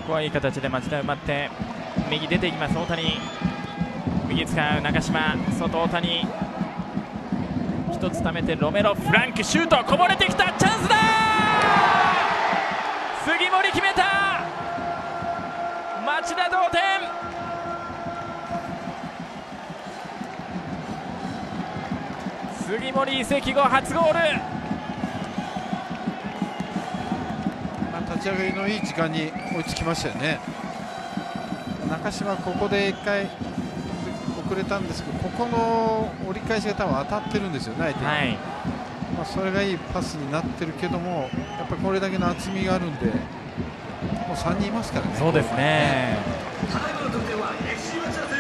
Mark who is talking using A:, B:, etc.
A: こはいい形で町田埋まって右出ていきます。大谷右使う中島、外大谷一つ溜めてロメロ、フランクシュート、こぼれてきた、チャンスだ、杉森決めた、町田同点。杉森移籍後初ゴール。
B: 立ち上がりのいい時間に追いつきましたよね。中島ここで1回遅れたんですけど、ここの折り返しが多分当たってるんですよね、相手に。
A: はい、
B: それがいいパスになってるけども、やっぱりこれだけの厚みがあるんで、もう3人いますからね。
A: そうですね。
C: タイムの得点はFC 町田